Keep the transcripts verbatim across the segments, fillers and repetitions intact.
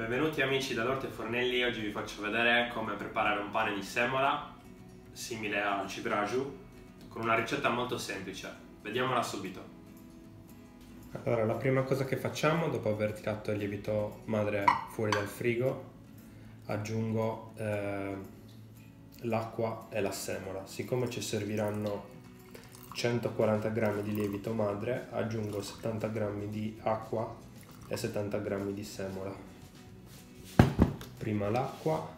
Benvenuti amici dall'Orto e Fornelli. Oggi vi faccio vedere come preparare un pane di semola simile al cibraju con una ricetta molto semplice. Vediamola subito. Allora, la prima cosa che facciamo dopo aver tirato il lievito madre fuori dal frigo, aggiungo eh, l'acqua e la semola. Siccome ci serviranno centoquaranta grammi di lievito madre, aggiungo settanta grammi di acqua e settanta grammi di semola. Prima l'acqua,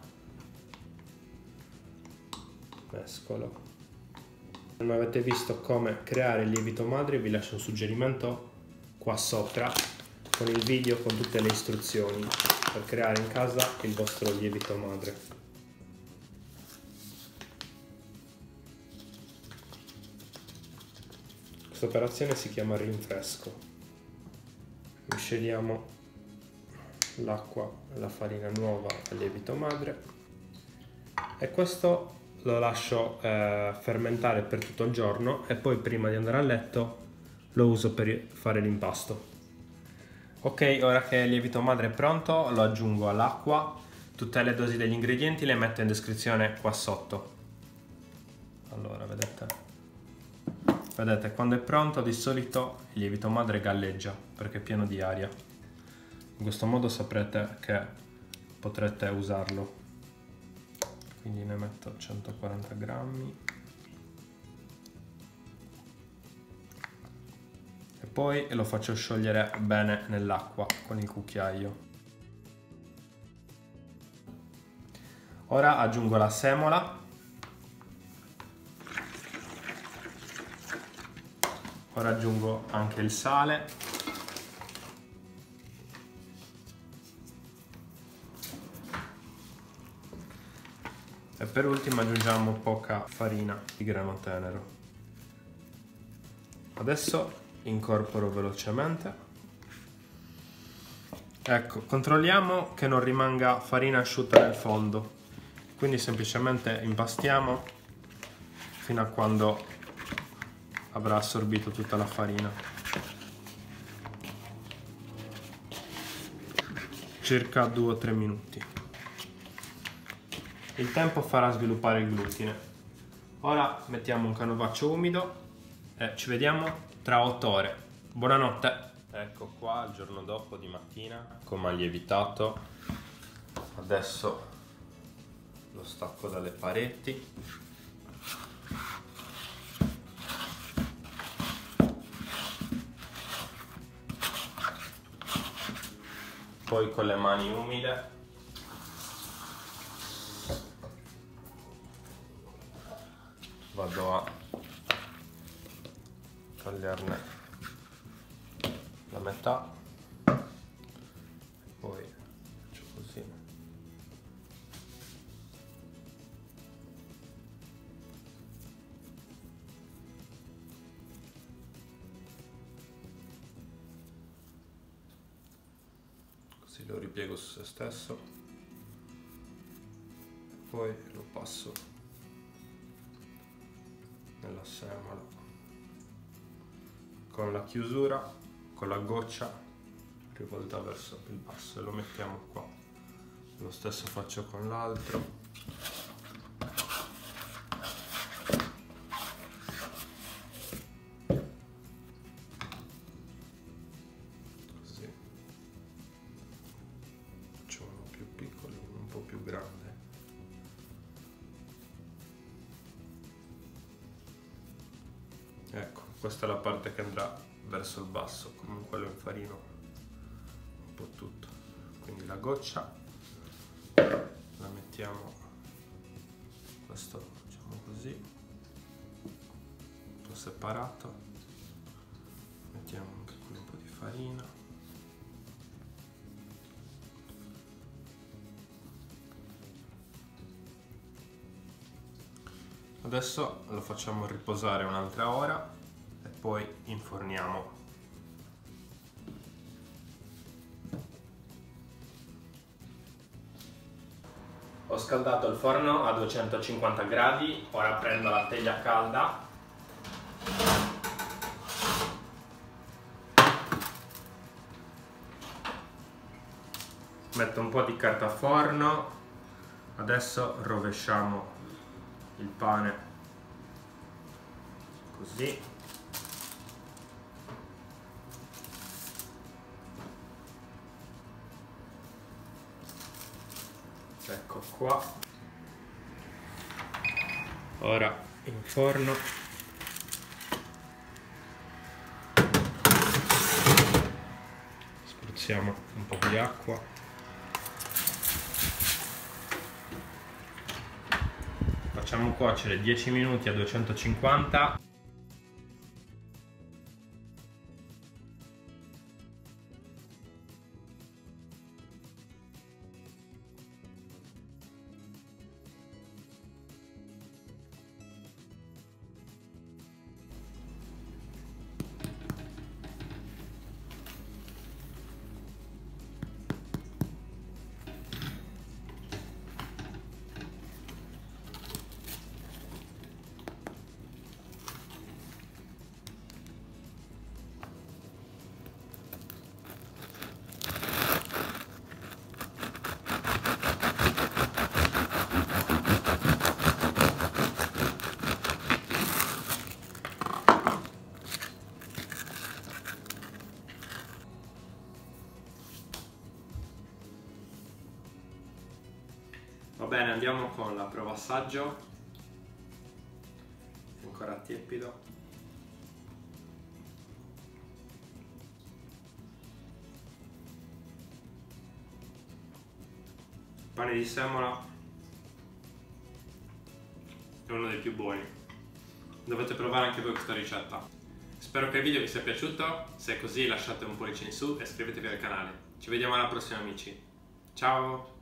mescolo. Se non avete visto come creare il lievito madre, vi lascio un suggerimento qua sopra con il video con tutte le istruzioni per creare in casa il vostro lievito madre. Questa operazione si chiama rinfresco. Misceliamo l'acqua e la farina nuova al lievito madre e questo lo lascio eh, fermentare per tutto il giorno e poi prima di andare a letto lo uso per fare l'impasto. Ok, ora che il lievito madre è pronto lo aggiungo all'acqua. Tutte le dosi degli ingredienti le metto in descrizione qua sotto. Allora, vedete? Vedete, quando è pronto di solito il lievito madre galleggia perché è pieno di aria. In questo modo saprete che potrete usarlo. Quindi ne metto centoquaranta grammi e poi lo faccio sciogliere bene nell'acqua con il cucchiaio. Ora aggiungo la semola. Ora aggiungo anche il sale. E per ultimo aggiungiamo poca farina di grano tenero. Adesso incorporo velocemente. Ecco, controlliamo che non rimanga farina asciutta nel fondo. Quindi semplicemente impastiamo fino a quando avrà assorbito tutta la farina. Circa due o tre minuti. Il tempo farà sviluppare il glutine. Ora mettiamo un canovaccio umido e ci vediamo tra otto ore. Buonanotte! Ecco qua il giorno dopo di mattina, come ha lievitato. Adesso lo stacco dalle pareti. Poi con le mani umide vado a tagliarne la metà e poi faccio così. Così lo ripiego su se stesso e poi lo passo nella semola con la chiusura, con la goccia rivolta verso il basso e lo mettiamo qua. Lo stesso faccio con l'altro. Così. Faccio uno più piccolo, uno un po' più grande. Ecco, questa è la parte che andrà verso il basso, comunque lo infarino un po' tutto. Quindi la goccia la mettiamo, questo facciamo così, un po' separato, mettiamo anche qui un po' di farina. Adesso lo facciamo riposare un'altra ora e poi inforniamo. Ho scaldato il forno a duecentocinquanta gradi, ora prendo la teglia calda metto un po' di carta forno. Adesso rovesciamo il pane così. Ecco qua. Ora in forno. Spruzziamo un po' di acqua. Facciamo cuocere dieci minuti a duecentocinquanta. Va bene, andiamo con la prova assaggio. Ancora tiepido. Il pane di semola è uno dei più buoni. Dovete provare anche voi questa ricetta. Spero che il video vi sia piaciuto. Se è così lasciate un pollice in su e iscrivetevi al canale. Ci vediamo alla prossima, amici. Ciao!